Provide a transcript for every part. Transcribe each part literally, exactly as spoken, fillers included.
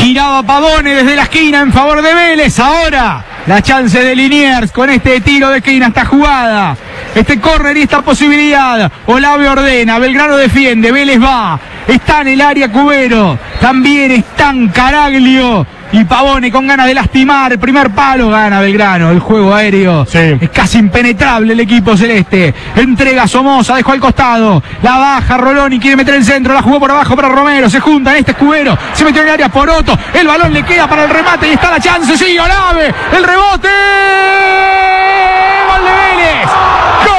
Giraba Pavone desde la esquina en favor de Vélez. Ahora la chance de Liniers con este tiro de esquina, esta jugada, este córner y esta posibilidad. Olave ordena, Belgrano defiende, Vélez va. Está en el área Cubero, también están Caraglio y Pavone con ganas de lastimar. Primer palo, gana Belgrano. El juego aéreo sí. Es casi impenetrable el equipo celeste. Entrega Somoza, dejó al costado. La baja Rolón y quiere meter el centro. La jugó por abajo para Romero. Se juntan, este es Cubero. Se metió en el área Poroto. El balón le queda para el remate y está la chance. Sí, Olave. El rebote. Gol de Vélez. ¡Gol!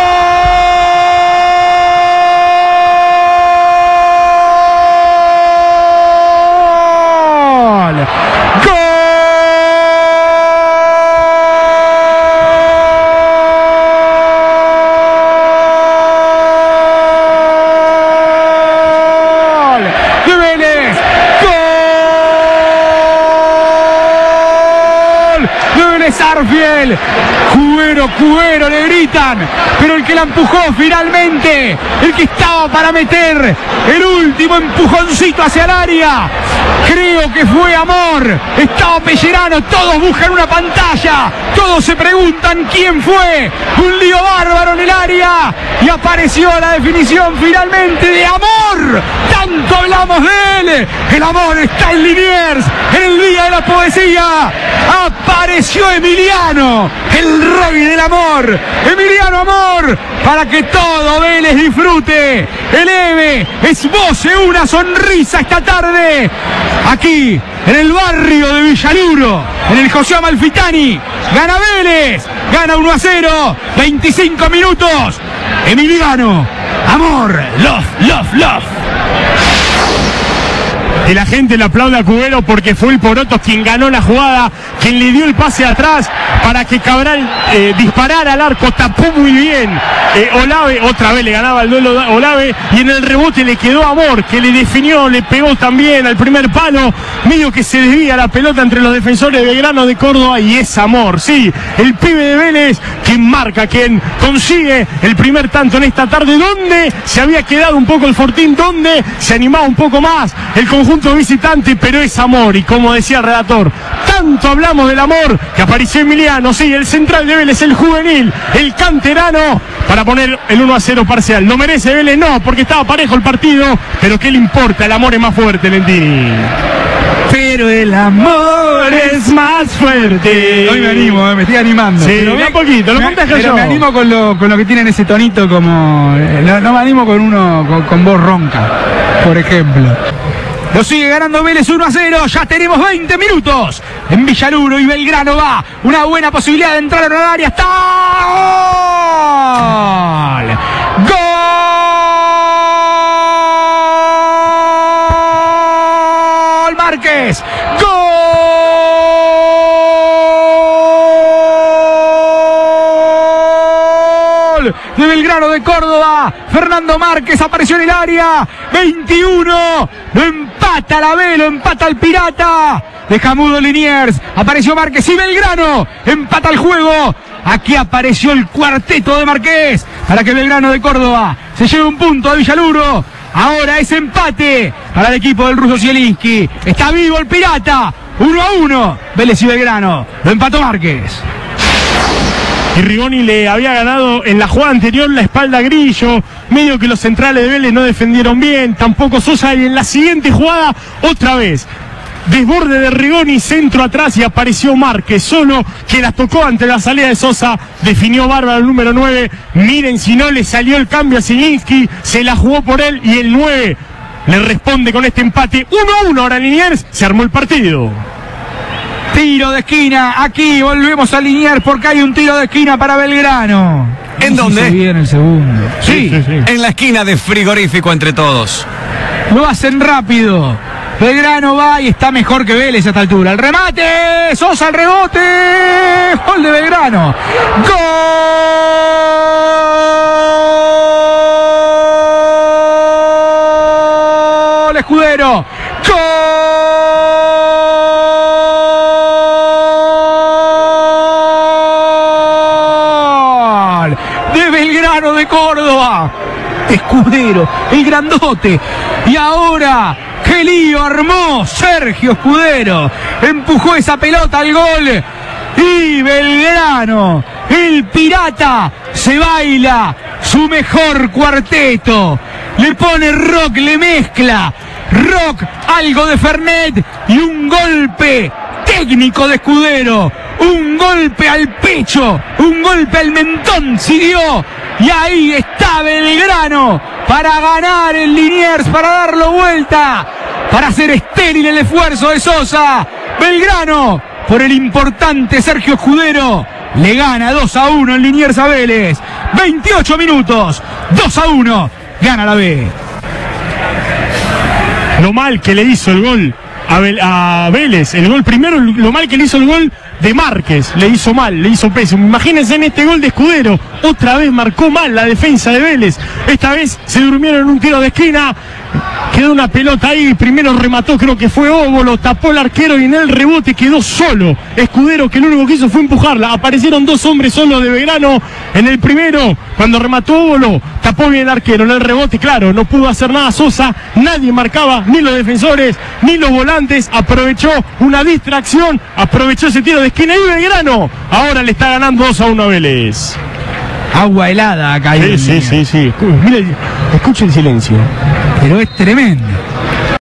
Sarfield, Cubero, Cubero le gritan, pero el que la empujó finalmente, el que estaba para meter el último empujoncito hacia el área, creo que fue Amor. Estaba Pellerano, todos buscan una pantalla, todos se preguntan quién fue. Un lío bárbaro en el área y apareció la definición finalmente de Amor. Tanto hablamos de él, el amor está en Liniers, en el día de la poesía. Apareció Emiliano, el rey del amor, Emiliano Amor, para que todo Vélez disfrute, eleve, esboce una sonrisa esta tarde, aquí en el barrio de Villaluro, en el José Amalfitani. Gana Vélez, gana uno a cero, veinticinco minutos, Emiliano Amor, love, love, love. Y la gente le aplaude a Cubero porque fue el Poroto quien ganó la jugada, quien le dio el pase atrás para que Cabral eh, disparara al arco, tapó muy bien eh, Olave, otra vez le ganaba el duelo Olave y en el rebote le quedó Amor, que le definió, le pegó también al primer palo, medio que se desvía la pelota entre los defensores de Belgrano de Córdoba y es Amor, sí, el pibe de Vélez quien marca, quien consigue el primer tanto en esta tarde, donde se había quedado un poco el Fortín, donde se animaba un poco más el conjunto visitante, pero es Amor, y como decía el relator, tanto hablamos del amor que apareció Emiliano, sí, el central de Vélez, el juvenil, el canterano, para poner el uno a cero parcial. ¿No merece Vélez? No, porque estaba parejo el partido, pero ¿qué le importa? El amor es más fuerte, Lentini. Pero el amor es más fuerte. Hoy me animo, me estoy animando. Sí, pero un poquito, lo contagio yo. Me animo con lo, con lo que tienen ese tonito como... No, no me animo con uno con, con voz ronca, por ejemplo. Lo sigue ganando Vélez uno a cero, ya tenemos veinte minutos en Villaluro y Belgrano va. Una buena posibilidad de entrar en el área. ¡Está! ¡Gol! ¡Gol! Márquez. ¡Gol! De Belgrano de Córdoba. Fernando Márquez apareció en el área. veintiuno. Lo empata la B, lo empata el Pirata. De Jamudo Liniers. Apareció Márquez y Belgrano empata el juego. Aquí apareció el cuarteto de Márquez para que Belgrano de Córdoba se lleve un punto a Villaluro. Ahora es empate para el equipo del ruso Zielinski. Está vivo el Pirata. uno a uno. Vélez y Belgrano. Lo empató Márquez. Y Rigoni le había ganado en la jugada anterior la espalda a Grillo, medio que los centrales de Vélez no defendieron bien, tampoco Sosa, y en la siguiente jugada, otra vez, desborde de Rigoni, centro atrás y apareció Márquez solo, que la tocó ante la salida de Sosa, definió bárbaro el número nueve, miren si no le salió el cambio a Zielinski, se la jugó por él y el nueve le responde con este empate, uno a uno, ahora Liniers, se armó el partido. Tiro de esquina, aquí volvemos a Liniers porque hay un tiro de esquina para Belgrano. ¿En dónde? Si en el segundo. Sí, sí, sí. En la esquina de Frigorífico entre todos. Lo hacen rápido. Belgrano va y está mejor que Vélez a esta altura. El remate, Sosa el rebote. Gol de Belgrano. Gol Escudero. Gol. De Córdoba, Escudero, el grandote, y ahora ¡Qué lío armó Sergio Escudero! Empujó esa pelota al gol. Y Belgrano, el pirata, se baila su mejor cuarteto. Le pone rock, le mezcla rock, algo de Fernet y un golpe técnico de Escudero. Un golpe al pecho, un golpe al mentón siguió. Y ahí está Belgrano para ganar el Liniers, para darlo vuelta, para hacer estéril el esfuerzo de Sosa. Belgrano, por el importante Sergio Escudero, le gana dos a uno en Liniers a Vélez. veintiocho minutos, dos a uno, gana la B. Lo mal que le hizo el gol a, Vel a Vélez, el gol primero, lo mal que le hizo el gol de Márquez, le hizo mal, le hizo pésimo. Imagínense en este gol de Escudero, otra vez marcó mal la defensa de Vélez. Esta vez se durmieron en un tiro de esquina, quedó una pelota ahí, primero remató, creo que fue Óbolo, tapó el arquero y en el rebote quedó solo Escudero, que lo único que hizo fue empujarla. Aparecieron dos hombres solos de Belgrano en el primero, cuando remató Óbolo, tapó bien el arquero. En el rebote, claro, no pudo hacer nada Sosa, nadie marcaba, ni los defensores, ni los volantes. Aprovechó una distracción, aprovechó ese tiro de esquina y Belgrano ahora le está ganando dos a uno a Vélez. Agua helada acá. Sí, sí, sí, sí. Mire, escuche el silencio. Pero es tremendo.